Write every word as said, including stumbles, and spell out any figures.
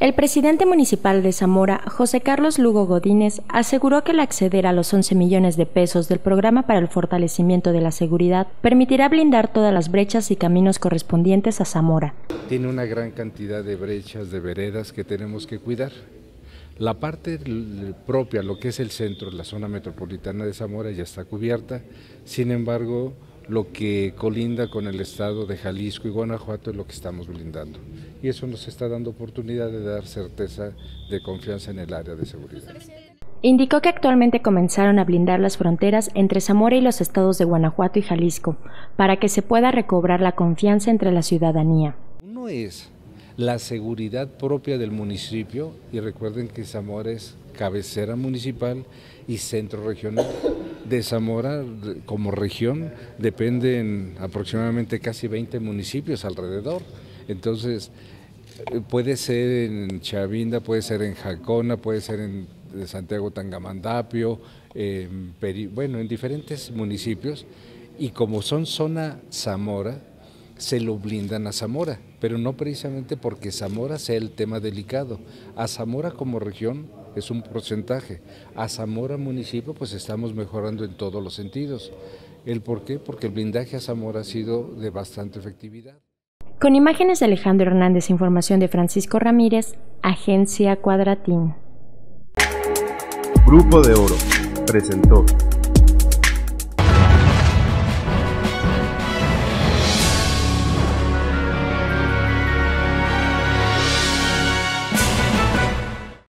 El presidente municipal de Zamora, José Carlos Lugo Godínez, aseguró que el acceder a los once millones de pesos del Programa para el Fortalecimiento de la Seguridad permitirá blindar todas las brechas y caminos correspondientes a Zamora. Tiene una gran cantidad de brechas, de veredas que tenemos que cuidar. La parte propia, lo que es el centro, la zona metropolitana de Zamora ya está cubierta, sin embargo, lo que colinda con el estado de Jalisco y Guanajuato es lo que estamos blindando. Y eso nos está dando oportunidad de dar certeza de confianza en el área de seguridad. Indicó que actualmente comenzaron a blindar las fronteras entre Zamora y los estados de Guanajuato y Jalisco, para que se pueda recobrar la confianza entre la ciudadanía. Uno es la seguridad propia del municipio, y recuerden que Zamora es cabecera municipal y centro regional. De Zamora como región dependen aproximadamente casi veinte municipios alrededor, entonces puede ser en Chavinda, puede ser en Jacona, puede ser en Santiago Tangamandapio, en Peri, bueno, en diferentes municipios, y como son zona Zamora, se lo blindan a Zamora, pero no precisamente porque Zamora sea el tema delicado. A Zamora como región es un porcentaje, a Zamora municipio pues estamos mejorando en todos los sentidos. ¿El por qué? Porque el blindaje a Zamora ha sido de bastante efectividad. Con imágenes de Alejandro Hernández, información de Francisco Ramírez, Agencia Cuadratín. Grupo de Oro presentó